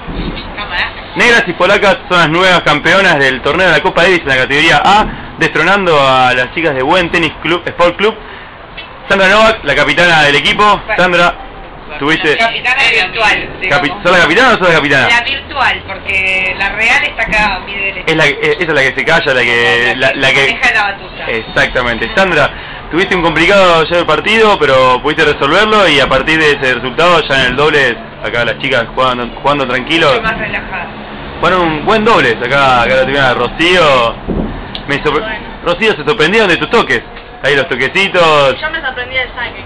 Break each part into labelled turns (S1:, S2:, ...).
S1: Negras y polacas son las nuevas campeonas del torneo de la Copa Davis en la categoría A, destronando a las chicas de Buen Tenis Club, Sport Club. Sandra Novak, la capitana del equipo. Sandra, tuviste...
S2: La capitana virtual.
S1: ¿Sos la capitana o sos la capitana?
S2: La virtual, porque la real está acá a mi derecha.
S1: Esa es la que se calla, la que
S2: maneja la batuta.
S1: Exactamente. Sandra, tuviste un complicado ya el partido, pero pudiste resolverlo y a partir de ese resultado ya en el doble, acá las chicas jugando tranquilos.
S2: Mucho más relajadas.
S1: Fueron un buen doble, acá la tuvieron a Rocío. Rocío, se sorprendieron de tus toques. Ahí los toquecitos.
S3: Yo me sorprendí del saque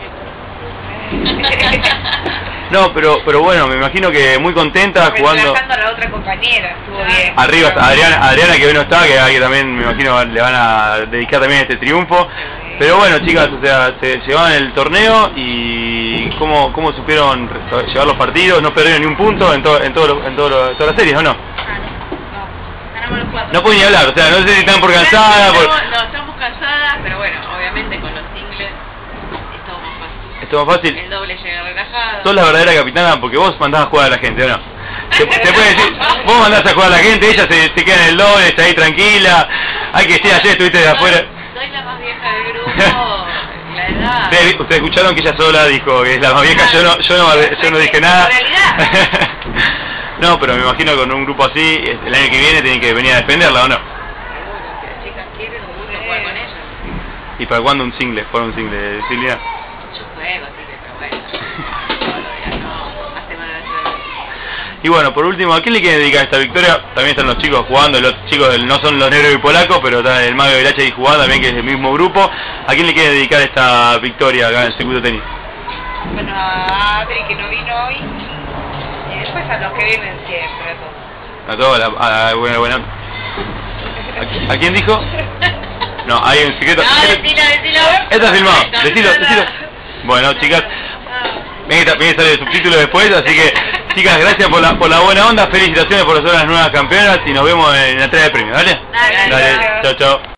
S1: No, pero bueno, me imagino que muy contenta jugando.
S2: Relajando a la otra compañera, estuvo bien.
S1: Arriba está Adriana que hoy no está, que también me imagino le van a dedicar también este triunfo. Pero bueno, chicas, o sea, se llevaban el torneo y cómo supieron llevar los partidos, no perdieron ni un punto en todas las series, ¿o no?
S3: Ganamos los 4.
S1: No pueden ni hablar, o sea, no sé si están por cansadas.
S3: No, estamos cansadas, pero bueno, obviamente con los singles es todo más fácil.
S1: Es todo más fácil.
S3: El doble llega relajado.
S1: Sos la verdadera capitana porque vos mandás a jugar a la gente, ¿o no? Se puede decir, vos mandás a jugar a la gente, ella se queda en el doble, está ahí tranquila. Hay que decir, ayer estuviste de afuera.
S3: Soy la más vieja del grupo, la edad.
S1: Ustedes escucharon que ella sola dijo que es la más vieja, yo no dije nada. No, pero me imagino que con un grupo así, el año que viene tienen que venir a defenderla, ¿o no?
S3: Seguro, si las chicas quieren, uno juega con ellas.
S1: ¿Y para cuándo un single? ¿Fuera un single, Silvia?
S3: Yo juego, pero bueno. Todos los días no, más semanas de...
S1: Y bueno, por último, ¿a quién le quieren dedicar esta victoria? También están los chicos jugando, los chicos no son los negros y polacos, pero está el Mago Velache ahí jugando también, que es del mismo grupo. ¿A quién le quieren dedicar esta victoria acá en el circuito tenis?
S2: Bueno, a Adri que no vino hoy. Y después a los que vienen siempre, a todos.
S1: A todos, bueno. ¿A quién dijo? No, hay un secreto.
S3: No, decilo.
S1: Está filmado, decilo. Bueno, chicas, viene a salir el subtítulo después, así que, chicas, gracias por la buena onda, felicitaciones por ser las nuevas campeonas y nos vemos en la entrega de premios, ¿vale?
S3: Dale.
S1: Chao.